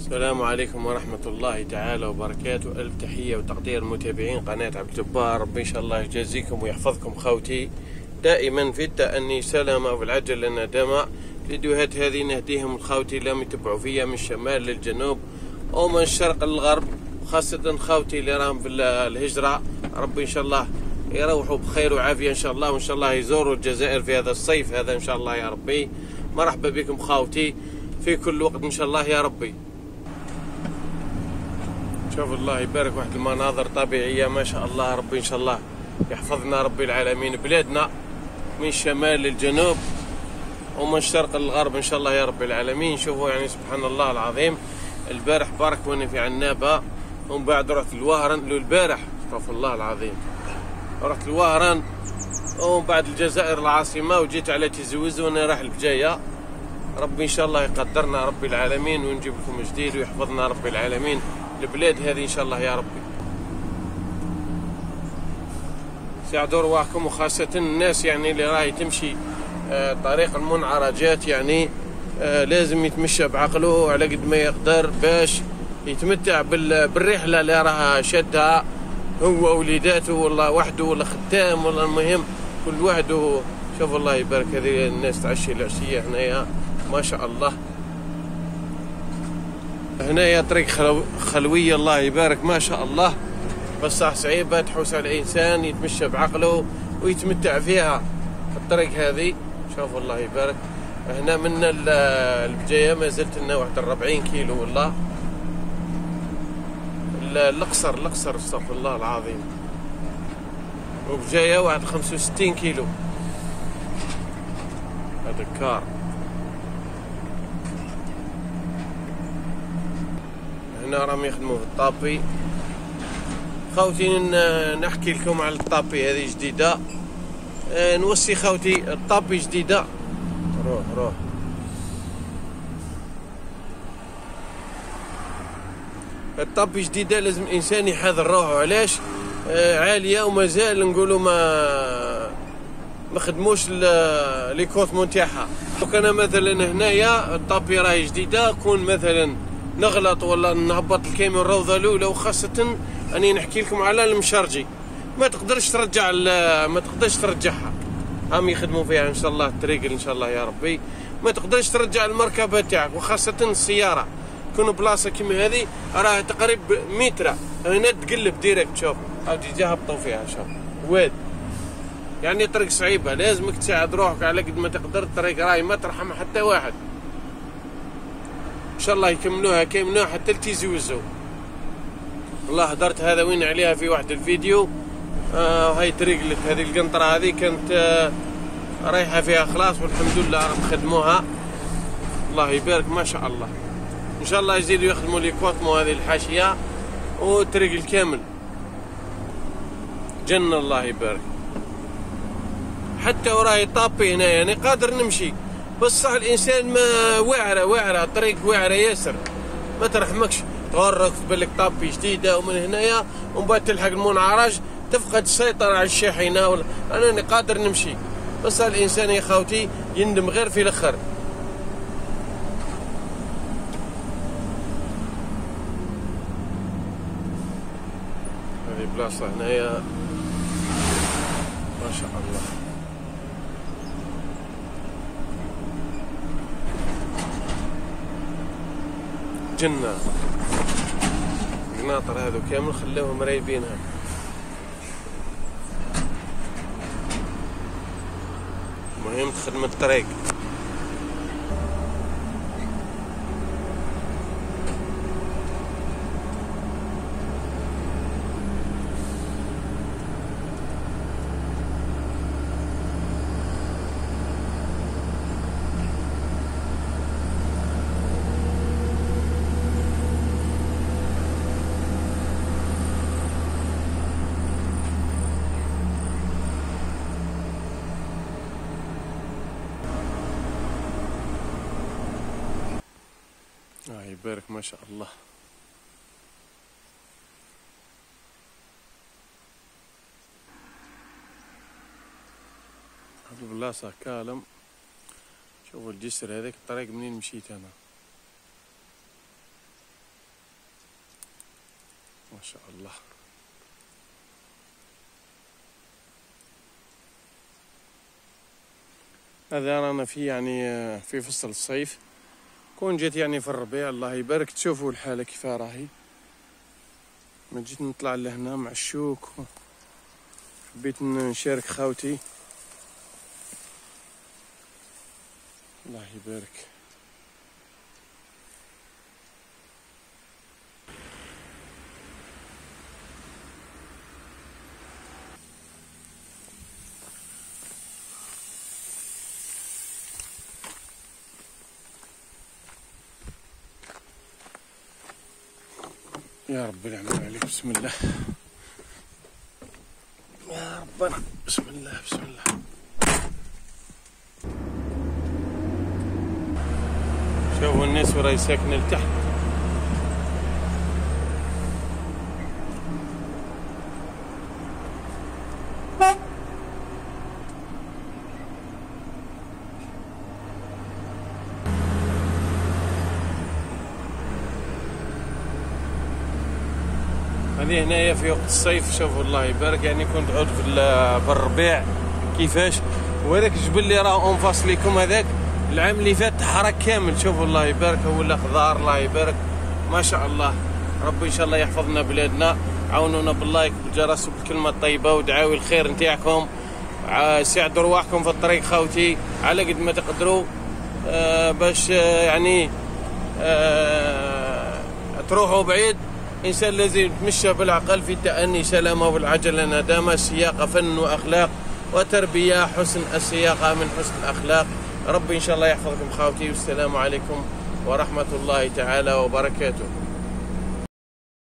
السلام عليكم ورحمة الله تعالى وبركاته. ألف تحية وتقدير متابعين قناة عبد الجبار. ربي إن شاء الله يجازيكم ويحفظكم خوتي دائما في التأني سلامة والعجل لنا دماء. الفيديوهات هذه نهديهم الخوتي اللي يتبعوا فيها من الشمال للجنوب ومن الشرق للغرب، خاصة خوتي اللي راهم في الهجرة. ربي إن شاء الله يروحوا بخير وعافية إن شاء الله، وإن شاء الله يزوروا الجزائر في هذا الصيف هذا إن شاء الله يا ربي. مرحبا بكم خوتي في كل وقت إن شاء الله يا ربي. شوف الله يبارك، واحد المناظر طبيعية ما شاء الله. ربي إن شاء الله يحفظنا ربي العالمين بلادنا من الشمال للجنوب ومن الشرق للغرب إن شاء الله يا رب العالمين. شوفوا يعني سبحان الله العظيم. البارح بارك وانا في عنابة، ومن بعد رحت الوهران. البارح استغفر الله العظيم رحت الوهران، ومن بعد الجزائر العاصمة، وجيت على تزوز وانا رايح البجاية. ربي إن شاء الله يقدرنا ربي العالمين ونجيب لكم جديد ويحفظنا ربي العالمين البلاد هذه إن شاء الله يا ربي. ساعدوا رواحكم، وخاصة الناس يعني اللي راهي تمشي طريق المنعرجات، يعني لازم يتمشى بعقله على قد ما يقدر باش يتمتع بالرحلة اللي راها شدها هو ووليداته والله وحده ولا خدام والله، المهم كل واحد. شوف الله يبارك هذه الناس تعشي العشية هنايا ما شاء الله. هنايا طريق خلوية الله يبارك ما شاء الله، بس صعيبة تحوس على الإنسان يتمشى بعقله ويتمتع فيها الطريق هذه. شوف الله يبارك هنا من البجاية ما زلت لنا واحد 40 كيلو والله. الأقصر استغفر الله العظيم، وبجاية واحد 65 كيلو. هذا كار. هنا راهم يخدموا في الطابي خوتي. نحكي لكم على الطابي هذه جديدة، نوصي خوتي الطابي جديدة. روح الطابي جديدة لازم الإنسان يحاذر روحه. علاش؟ عالية ومازال نقولوا ما خدموش لي كوتمون تاعها. وكان مثلا هنايا الطابي راهي جديدة، كون مثلا نغلط ولا نهبط الكاميرا الروضة الأولى، وخاصة أني نحكي لكم على المشارجي ما تقدرش ترجعها. هم يخدموا فيها إن شاء الله التريقل إن شاء الله يا ربي. ما تقدرش ترجع المركبة تاعك، وخاصة السيارة كون بلاصة كيما هذه راها تقريب متر هنا تقلب ديريكت. شوف عاود يجي هبطوا فيها. شوف واد يعني طريق صعيبة، لازمك تساعد روحك على قد ما تقدر. الطريق راهي ما ترحم حتى واحد. إن شاء الله يكملوها حتى لتيزوزو. والله هدرت هذا وين عليها في واحد الفيديو. هاي تريقلت هذه القنطرة هذه كانت رايحة فيها خلاص، والحمد لله راهم خدموها الله يبارك ما شاء الله. إن شاء الله يزيدوا يخدموا لي كوتمو هذه الحاشية والطريق الكامل جنة الله يبارك. حتى وراي طابي هنا يعني قادر نمشي، بس صح الإنسان ما واعرة الطريق واعرة ياسر ما ترحمكش. تغرق تبلك طابي جديدة ومن هنايا، ومن بعد تلحق المنعرج تفقد السيطرة على الشاحنة. أنا قادر نمشي، بس الإنسان يا خوتي يندم غير في الآخر. هذه بلاصة هنايا ما شاء الله. جنة. القناطر هذو كامل خلاوهم رايبينها. المهم تخدم الطريق. يبارك ما شاء الله. هذا بلاصة كالم. شوفوا الجسر هذاك الطريق منين مشيت أنا. ما شاء الله. هذا رانا في يعني في فصل الصيف. كون جيت يعني في الربيع الله يبارك تشوفوا الحالة كيف راهي. ما جيت نطلع لهنا مع الشوك، حبيت نشارك خاوتي. الله يبارك. يا رب العمل عليك. بسم الله يا ربنا. بسم الله بسم الله. شوفوا الناس وراي ساكنة لتحت. هذه هنايا في وقت الصيف. شوفوا الله يبارك، يعني كنت عود في الربيع كيفاش. وهذاك الجبل اللي راه اونفاس ليكم هذاك العام اللي فات تحرك كامل. شوفوا الله يبارك، ولا خضار الله يبارك ما شاء الله. ربي ان شاء الله يحفظنا بلادنا. عاونونا باللايك بالجرس وبالكلمه الطيبه ودعاوي الخير نتاعكم. ساعدوا رواحكم في الطريق خاوتي على قد ما تقدروا، باش يعني تروحوا بعيد. إنسان لازم يتمشى بالعقل في التأني، سلامة بالعجلة، ندامة، سياقة، فن وأخلاق وتربية، حسن السياقة من حسن الأخلاق. ربي إن شاء الله يحفظكم خاوتي، والسلام عليكم ورحمة الله تعالى وبركاته.